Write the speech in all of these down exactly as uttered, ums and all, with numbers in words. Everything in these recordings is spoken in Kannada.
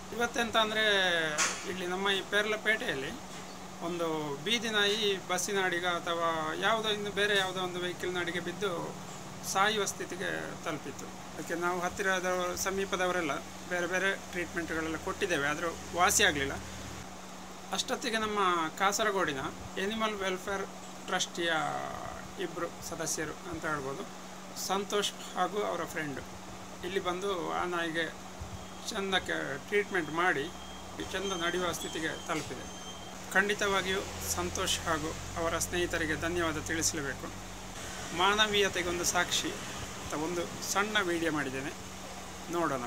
ಇವತ್ತೆಂತ ಅಂದರೆ ಇಲ್ಲಿ ನಮ್ಮ ಈ ಪೇರ್ಲಪೇಟೆಯಲ್ಲಿ ಒಂದು ಬೀದಿ ನಾಯಿ ಬಸ್ಸಿನ ಅಡಿಗೆ ಅಥವಾ ಯಾವುದೋ ಇನ್ನು ಬೇರೆ ಯಾವುದೋ ಒಂದು ವೆಹಿಕಲ್ನ ಅಡಿಗೆ ಬಿದ್ದು ಸಾಯುವ ಸ್ಥಿತಿಗೆ ತಲುಪಿತ್ತು. ಅದಕ್ಕೆ ನಾವು ಹತ್ತಿರದ ಸಮೀಪದವರೆಲ್ಲ ಬೇರೆ ಬೇರೆ ಟ್ರೀಟ್ಮೆಂಟ್ಗಳೆಲ್ಲ ಕೊಟ್ಟಿದ್ದೇವೆ, ಆದರೂ ವಾಸಿ ಆಗಲಿಲ್ಲ. ಅಷ್ಟೊತ್ತಿಗೆ ನಮ್ಮ ಕಾಸರಗೋಡಿನ ಎನಿಮಲ್ ವೆಲ್ಫೇರ್ ಟ್ರಸ್ಟಿಯ ಇಬ್ಬರು ಸದಸ್ಯರು ಅಂತ ಹೇಳ್ಬೋದು, ಸಂತೋಷ್ ಹಾಗೂ ಅವರ ಫ್ರೆಂಡು ಇಲ್ಲಿ ಬಂದು ಆ ನಾಯಿಗೆ ಚೆಂದಕ್ಕೆ ಟ್ರೀಟ್ಮೆಂಟ್ ಮಾಡಿ ಚೆಂದ ನಡೆಯುವ ಸ್ಥಿತಿಗೆ ತಲುಪಿದೆ. ಖಂಡಿತವಾಗಿಯೂ ಸಂತೋಷ್ ಹಾಗೂ ಅವರ ಸ್ನೇಹಿತರಿಗೆ ಧನ್ಯವಾದ ತಿಳಿಸಲೇಬೇಕು. ಮಾನವೀಯತೆಗೊಂದು ಸಾಕ್ಷಿ ಅಂತ ಒಂದು ಸಣ್ಣ ವಿಡಿಯೋ ಮಾಡಿದ್ದೇನೆ, ನೋಡೋಣ.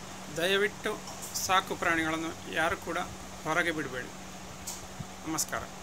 ದಯವಿಟ್ಟು ಸಾಕು ಪ್ರಾಣಿಗಳನ್ನು ಯಾರು ಕೂಡ ಹೊರಗೆ ಬಿಡಬೇಡಿ. ನಮಸ್ಕಾರ.